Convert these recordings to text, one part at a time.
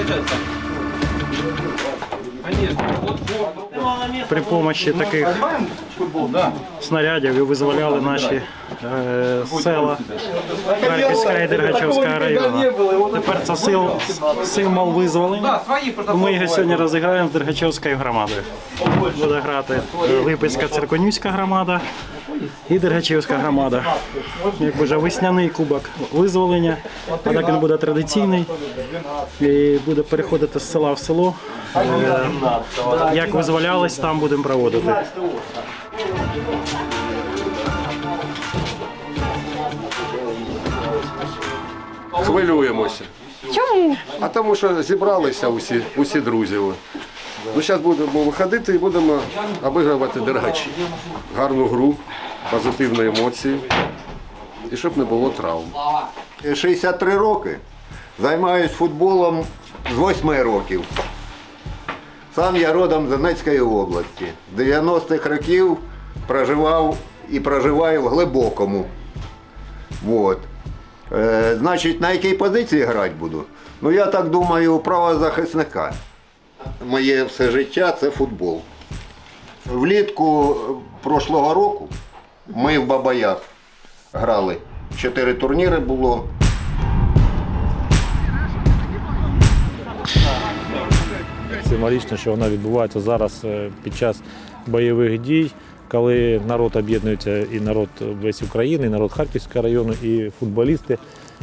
При допомозі таких снарядів визволяли наші села Харківського і Дергачівського району. Тепер це символ визволення. Ми його сьогодні розіграємо з Дергачівською громадою. Буде грати Липецька Церконівська громада і Дергачівська громада. Як вже весняний кубок визволення, а так він буде традиційний і буде переходити з села в село. Як визволялись, там будемо проводити. Хвилюємося. Чому? А тому що зібралися усі друзі. Ну, зараз будемо виходити і будемо обігрувати Дергачі. Гарну гру, позитивні емоції і щоб не було травм. 63 роки. Займаюся футболом з 8 років. Сам я родом з Донецької області. 90-х років проживав і проживаю в Глибокому. Вот. Значить, на якій позиції грати буду? Ну, я так думаю, правозахисника. Моє все життя – це футбол. Влітку прошлого року ми в Бабаях грали. 4 турніри було. Символічно, що вона відбувається зараз під час бойових дій, коли народ об'єднується, і народ весь України, і народ Харківського району, і футболісти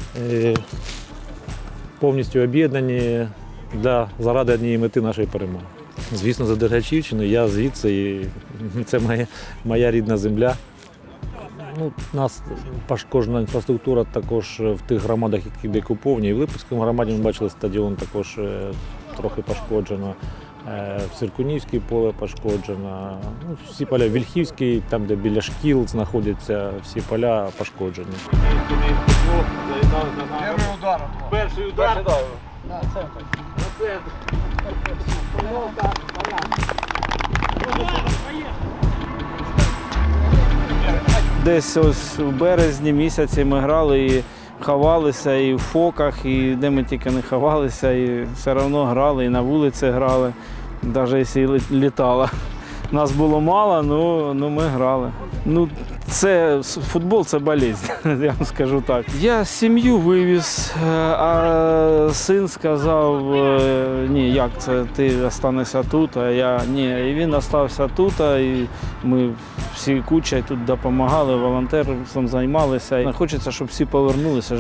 повністю об'єднані заради однієї мети нашої перемоги. Звісно, за Дергачівщину, я звідси, і це моя рідна земля. Ну, у нас пошкоджена інфраструктура також в тих громадах, які деокуповані. І в Липецькому громаді ми бачили, стадіон також трохи пошкоджено. В Циркунівській поле пошкоджено. Ну, всі поля, Вільхівський, там, де біля шкіл знаходяться, всі поля пошкоджені. Перший удар. Десь ось у березні місяці ми грали і ховалися і в Фоках, і де ми тільки не ховалися, і все одно грали, і на вулиці грали, навіть якщо літало. Нас було мало, але ми грали. Ну, футбол – це болезнь, я вам скажу так. Я сім'ю вивіз, а син сказав, ні, як це, ти залишишся тут, а я ні. І він залишився тут, і ми всі куча тут допомагали, волонтерством займалися. Хочеться, щоб всі повернулися,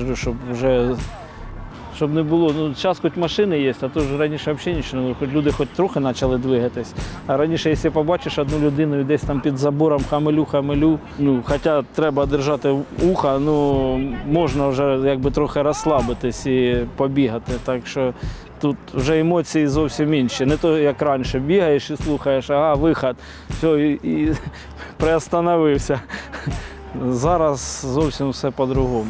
щоб не було. Ну, зараз хоч машини є, а то ж раніше взагалі нічого не було, хоч люди хоч трохи почали двигатись. А раніше, якщо побачиш одну людину десь там під забором хамелю, ну, хоча треба держати ухо, ну, можна вже якби трохи розслабитись і побігати. Так що тут вже емоції зовсім інші. Не то, як раніше, бігаєш і слухаєш, ага, вихід, все, і приостановився. Зараз зовсім все по-другому.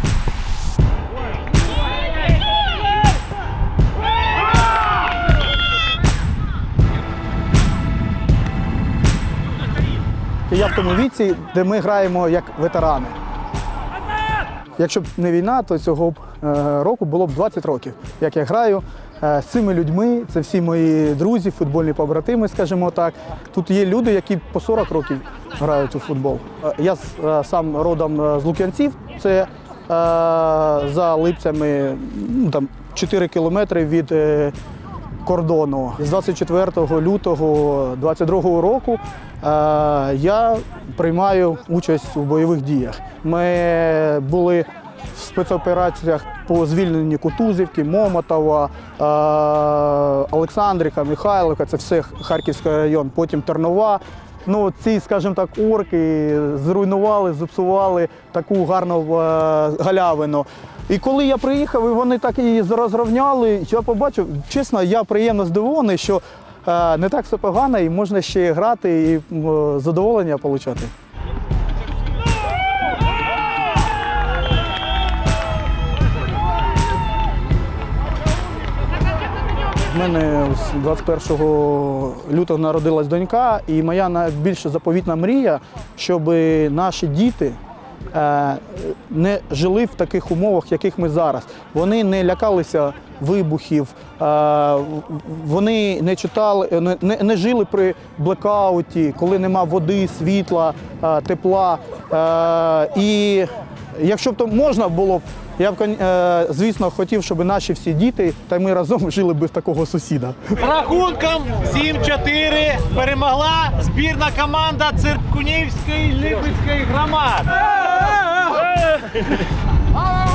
Я в тому віці, де ми граємо як ветерани. Якщо б не війна, то цього б року було б 20 років, як я граю з цими людьми. Це всі мої друзі, футбольні побратими, скажімо так. Тут є люди, які по 40 років грають у футбол. Я сам родом з Лук'янців, це за Липцями, ну, там 4 кілометри від кордону. З 24 лютого 2022 року я приймаю участь у бойових діях. Ми були в спецопераціях по звільненню Кутузівки, Момотова, Олександрівка, Михайлівка, це все Харківський район, потім Тернова. Ну, ці, скажімо так, орки зруйнували, зіпсували таку гарну галявину. І коли я приїхав, і вони так її розрівняли, я побачив, чесно, я приємно здивований, що не так все погано і можна ще грати і задоволення отримати. У мене 21 лютого народилась донька, і моя найбільш заповітна мрія, щоб наші діти не жили в таких умовах, в яких ми зараз. Вони не лякалися вибухів, вони не читали, не жили при блекауті, коли нема води, світла, тепла. І якщо б то можна було б, я б, звісно, хотів, щоб наші всі діти та ми разом жили без такого сусіда. З рахунком 7-4 перемогла збірна команда Циркунівської Липецької громади.